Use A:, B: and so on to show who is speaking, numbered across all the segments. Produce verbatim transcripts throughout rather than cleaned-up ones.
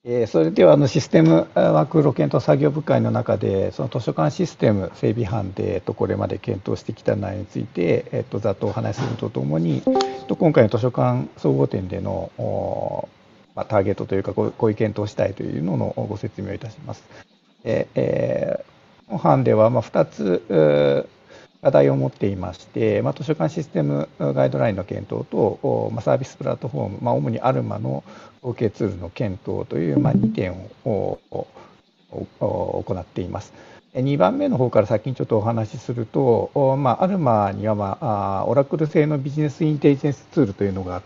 A: えーそれではあのシステムワークフロー検討作業部会の中で、その図書館システム整備班で、えっと、これまで検討してきた内容について、えっと、ざっとお話しするとともに、えっと、今回の図書館総合展でのおまあ、ターゲットというか、こうこういう検討をしたいというののご説明をいたします。ええーこの班ではまあふたつうー課題を持っていまして、まあ、図書館システムガイドラインの検討と、おまあ、サービスプラットフォーム、まあ、主にアルマの統計ツールの検討という、まあ、にてんをおお行っています。にばんめの方から先にちょっとお話しすると、おまあ、アルマには、まあ、あオラクル製のビジネスインテリジェンスツールというのがあって、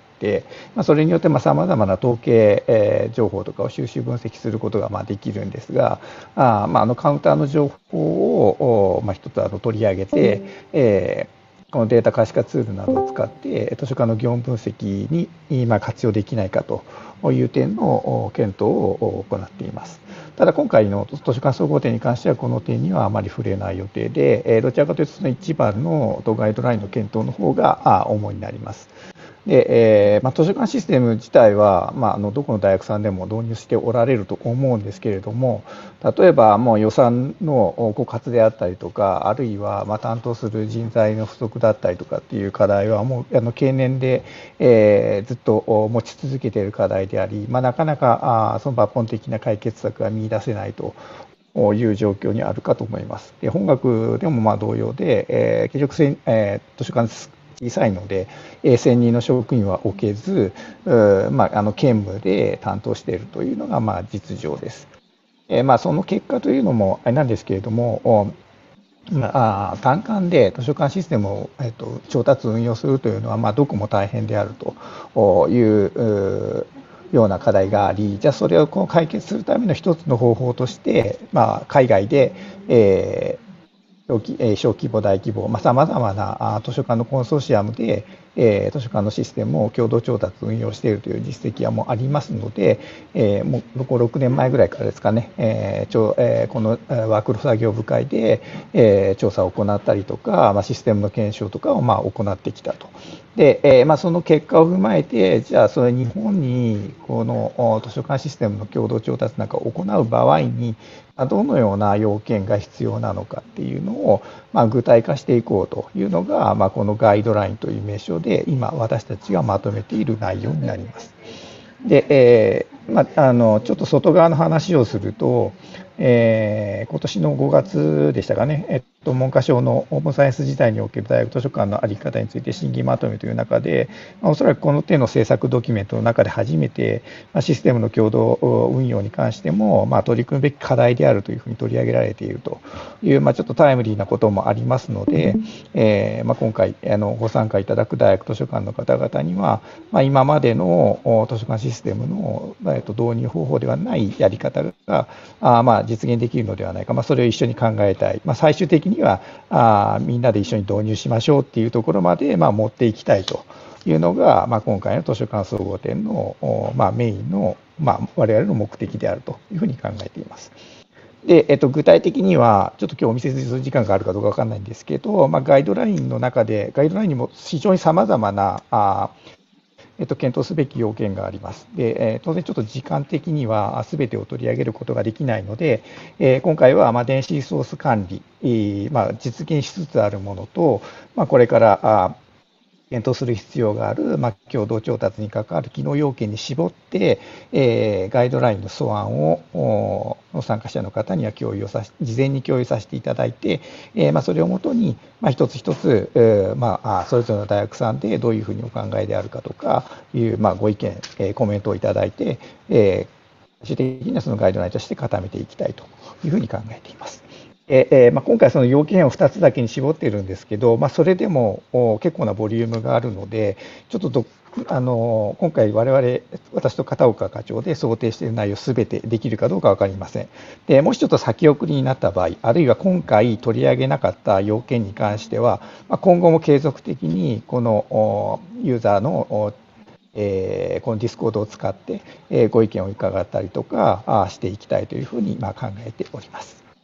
A: まあ、それによってさまざまな統計、えー情報とかを収集分析することがまあできるんですが、あ、まあ、あのカウンターの情報を、おまあ、一つあの取り上げて、えーこのデータ可視化ツールなどを使って図書館の業務分析にまあ活用できないかという点のお検討を行っています。ただ今回の図書館総合展に関してはこの点にはあまり触れない予定で、えーどちらかというとその一番のガイドラインの検討の方があ主になります。で、えーまあ、図書館システム自体は、まあ、あのどこの大学さんでも導入しておられると思うんですけれども、例えばもう予算の枯渇であったりとか、あるいはまあ担当する人材の不足だったりとかっていう課題はもうあの経年で、えーずっと持ち続けている課題であり、まあ、なかなかあその抜本的な解決策が見出せないという状況にあるかと思います。で本学でもまあ同様で、えー結局せん、えー図書館小さいので、えー専任の職員は置けず、うーまあ、あの兼務で担当しているというのがまあ実情です。えーまあ、その結果というのもあれなんですけれども、おまあ、単館で図書館システムを、えっと、調達、運用するというのは、まあ、どこも大変であるといううような課題があり、じゃあそれをこう解決するための一つの方法として、まあ、海外で、えー小規えー小規模、大規模、さまざ、まなあ図書館のコンソーシアムで、えー図書館のシステムを共同調達、運用しているという実績はもうありますので、えーもうご、ろくねんまえぐらいからですかね、えーちょえーこのえーワークロ作業部会で、えー調査を行ったりとか、まあ、システムの検証とかをまあ行ってきたと。で、えーまあ、その結果を踏まえて、じゃあそれ日本にこのお図書館システムの共同調達なんかを行う場合に、まあどのような要件が必要なのかっていうのを、まあ、具体化していこうというのが、まあ、このガイドラインという名称で今私たちがまとめている内容になります。で、えーまあ、あのちょっと外側の話をすると、えー今年のごがつでしたかね、えっと、文科省のオープンサイエンス時代における大学図書館の在り方について審議まとめという中で、まあ、おそらくこの手の政策ドキュメントの中で初めて、まあ、システムの共同運用に関しても、まあ、取り組むべき課題であるというふうに取り上げられているという、まあ、ちょっとタイムリーなこともありますので、えーまあ、今回あのご参加いただく大学図書館の方々には、まあ、今までのお図書館システムの、えっと、導入方法ではないやり方があまあ実現できるのではないか、まあ、それを一緒に考えたい、まあ、最終的にはあみんなで一緒に導入しましょうっていうところまで、まあ、持っていきたいというのが、まあ、今回の図書館総合展の、おまあ、メインの、まあ、我々の目的であるというふうに考えています。で、えっと、具体的には、ちょっと今日お見せする時間があるかどうかわかんないんですけど、まあ、ガイドラインの中で、ガイドラインにも非常にさまざまなあえっと、検討すべき要件があります。で、えー当然ちょっと時間的にはすべてを取り上げることができないので、えー今回はまあ電子リソース管理、えーまあ、実現しつつあるものと、まあ、これからあ検討する必要がある、まあ、共同調達に関わる機能要件に絞って、えーガイドラインの素案をお参加者の方には共有をさし事前に共有させていただいて、えーまあ、それをもとに、まあ、一つ一つ、えーまあ、あそれぞれの大学さんでどういうふうにお考えであるかとかいう、まあ、ご意見、えーコメントをいただいて、えー最終的にはそのガイドラインとして固めていきたいというふうに考えています。えーまあ、今回、その要件をふたつだけに絞っているんですけど、まあ、それでもお結構なボリュームがあるので、ちょっとどあの今回、我々、私と片岡課長で想定している内容すべてできるかどうか分かりません。でもしちょっと先送りになった場合、あるいは今回取り上げなかった要件に関しては、まあ、今後も継続的にこのおユーザーのおえーこのディスコードを使って、えーご意見を伺ったりとかあしていきたいというふうにまあ考えております。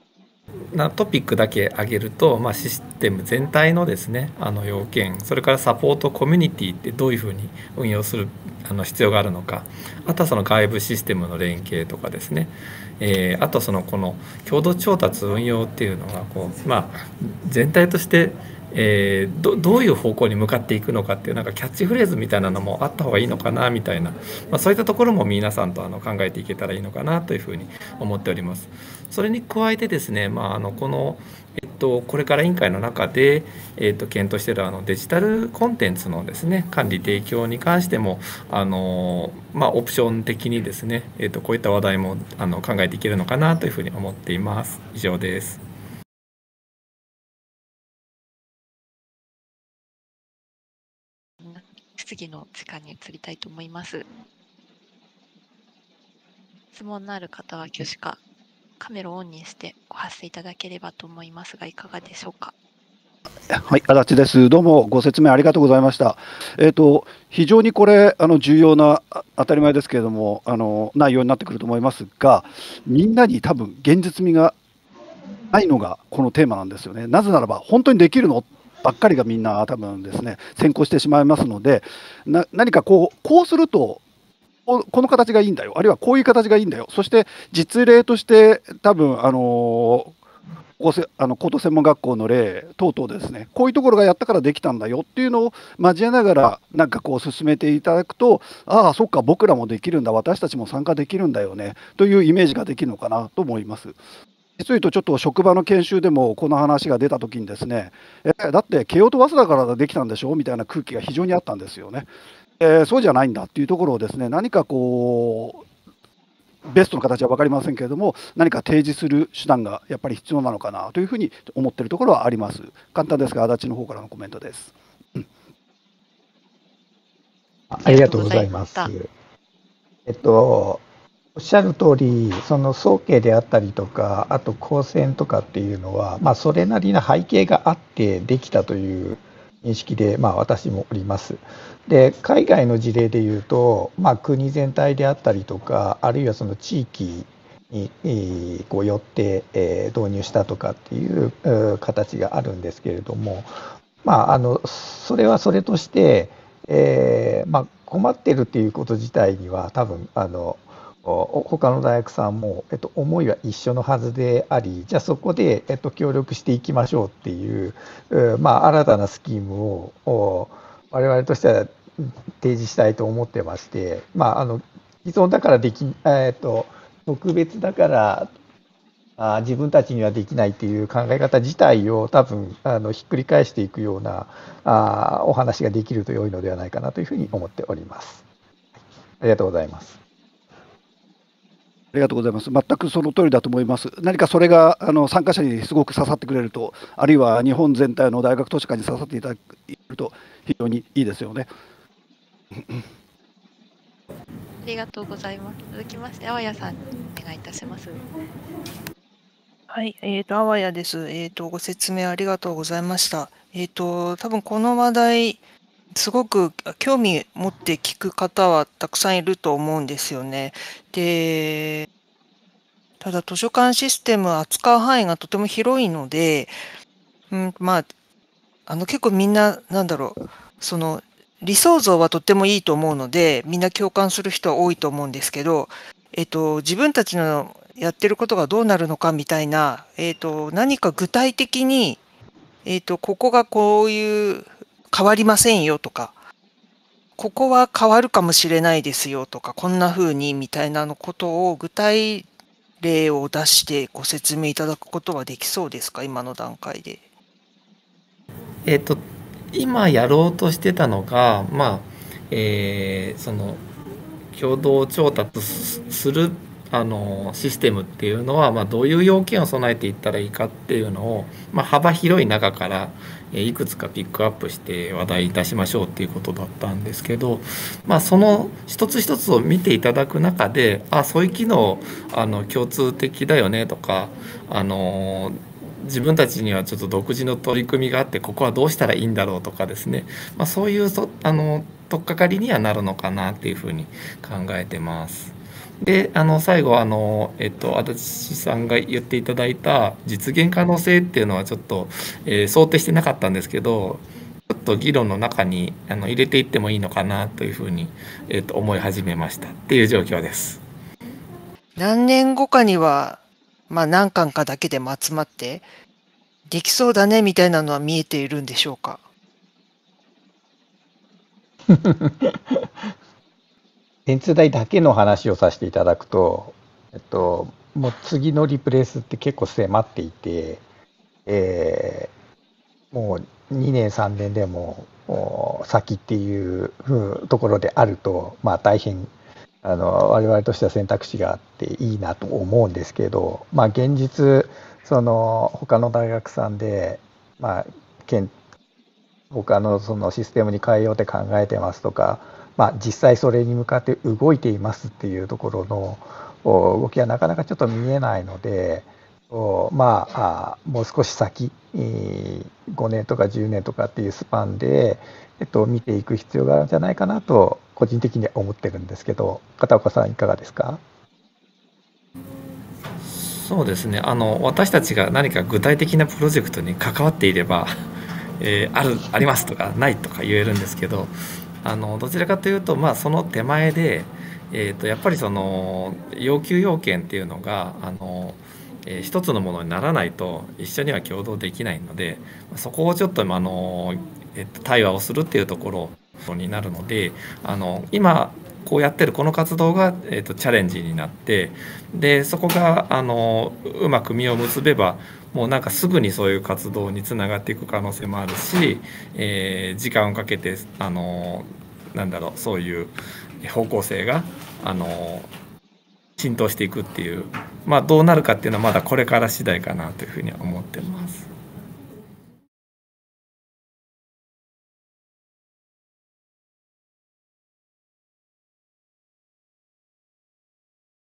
B: なトピックだけ挙げると、まあ、システム全体のですね、あの要件、それからサポートコミュニティってどういうふうに運用するあの必要があるのか、あとはその外部システムの連携とかですね、えー、あとそのこの共同調達運用っていうのがこう、まあ、全体としてえー、ど, どういう方向に向かっていくのかっていうなんかキャッチフレーズみたいなのもあった方がいいのかなみたいな、まあ、そういったところも皆さんとあの考えていけたらいいのかなというふうに思っております。それに加えてですね、まあ、あのこの、えっと、これから委員会の中で、えっと、検討しているあのデジタルコンテンツのですね管理提供に関してもあの、まあ、オプション的にですね、えっと、こういった話題もあの考えていけるのかなというふうに思っています。以上です。
C: 質疑の時間に移りたいと思います。質問のある方は挙手かカメラをオンにしてご発声いただければと思いますが、いかがでしょうか。
D: はい、足立です。どうもご説明ありがとうございました。えっと、非常にこれ、あの重要な、当たり前ですけれども、あの内容になってくると思いますが、みんなに多分現実味がないのがこのテーマなんですよね。なぜならば、本当にできるのばっかりがみんな多分ですね、先行してしまいますので、な何かこう、こうすると、ここの形がいいんだよ、あるいはこういう形がいいんだよ、そして実例として、多分あの高せあの高等専門学校の例等々ですね、こういうところがやったからできたんだよっていうのを交えながら、なんかこう進めていただくと、ああ、そっか、僕らもできるんだ、私たちも参加できるんだよねというイメージができるのかなと思います。実を言うと、ちょっと職場の研修でもこの話が出たときにですね、えだって慶応と早稲田からできたんでしょみたいな空気が非常にあったんですよね。えーそうじゃないんだっていうところをですね、何かこう、ベストの形は分かりませんけれども、何か提示する手段がやっぱり必要なのかなというふうに思っているところはあります。簡単ですが、足立の方からのコメントです。
A: あありがとうございます。えっと、おっしゃる通り、その早慶であったりとか、あと高専とかっていうのは、まあ、それなりな背景があってできたという認識で、まあ、私もおります。で、海外の事例でいうと、まあ、国全体であったりとか、あるいはその地域にえーこうよって、えー導入したとかっていうえー形があるんですけれども、まあ、あのそれはそれとして、えーまあ、困ってるっていうこと自体には多分あのお他の大学さんも、えっと、思いは一緒のはずであり、じゃあそこで、えっと、協力していきましょうっていう、うまあ、新たなスキームをお我々としては提示したいと思ってまして、まあ、あの既存だからでき、えっと、特別だからあ自分たちにはできないっていう考え方自体を多分あのひっくり返していくようなあお話ができると良いのではないかなというふうに思っております。ありがとうございます。
D: ありがとうございます。全くその通りだと思います。何かそれがあの参加者にすごく刺さってくれると、あるいは日本全体の大学図書館に刺さっていただけると非常にいいですよね。
C: ありがとうございます。続きまして、あわやさんにお願いいたします。
E: はい、えーと、あわやです。えーと、ご説明ありがとうございました。えーと、多分この話題、すごく興味持って聞く方はたくさんいると思うんですよね。で、ただ図書館システムを扱う範囲がとても広いので、うん、まあ、あの結構みんな、なんだろう、その理想像はとってもいいと思うので、みんな共感する人は多いと思うんですけど、えっと、自分たちのやってることがどうなるのかみたいな、えっと、何か具体的に、えっと、ここがこういう変わりませんよとか、ここは変わるかもしれないですよとか、こんな風にみたいなのことを具体例を出してご説明いただくことはできそうですか、今の段階で。
B: えっと、今やろうとしてたのが、まあ、えーその共同調達すするあのシステムっていうのは、まあ、どういう要件を備えていったらいいかっていうのを、まあ、幅広い中からえーいくつかピックアップして話題いたしましょうっていうことだったんですけど、まあ、その一つ一つを見ていただく中で、あ、そういう機能あの共通的だよねとか、あの自分たちにはちょっと独自の取り組みがあって、ここはどうしたらいいんだろうとかですね、まあ、そういうそあの取っかかりにはなるのかなっていうふうに考えてます。 であの最後あの、えっと、足立さんが言っていただいた実現可能性っていうのはちょっと、えー、想定してなかったんですけど、ちょっと議論の中にあの入れていってもいいのかなというふうに、えっと、思い始めましたっていう状況です。
E: 何年後かには、まあ、何巻かだけでも集まってできそうだねみたいなのは見えているんでしょうか？
A: 電通大だけの話をさせていただくと、えっと、もう次のリプレイスって結構迫っていて、えーもうにねんさんねんでもお先っていうふうところであると、まあ、大変あの我々としては選択肢があっていいなと思うんですけど、まあ、現実その他の大学さんで、まあ、県他のそのシステムに変えようって考えてますとか、まあ、実際それに向かって動いていますっていうところのお動きはなかなかちょっと見えないので、おまあ、あもう少し先、えーごねんとかじゅうねんとかっていうスパンで、えっと、見ていく必要があるんじゃないかなと個人的には思ってるんですけど、片岡さんいかがですか？
B: そうですね、あの私たちが何か具体的なプロジェクトに関わっていれば、えーあるありますとかないとか言えるんですけど、あのどちらかというと、まあ、その手前で、えー、とやっぱりその要求要件っていうのがあの、えー一つのものにならないと一緒には共同できないので、そこをちょっとあの、えっと対話をするっていうところになるので、あの今こうやってるこの活動が、えっとチャレンジになって、でそこがあのうまく実を結べばもうなんかすぐにそういう活動につながっていく可能性もあるし、えー時間をかけてあのなんだろうそういう方向性があの浸透していくっていう、まあ、どうなるかっていうのはまだこれから次第かなというふうには思ってます。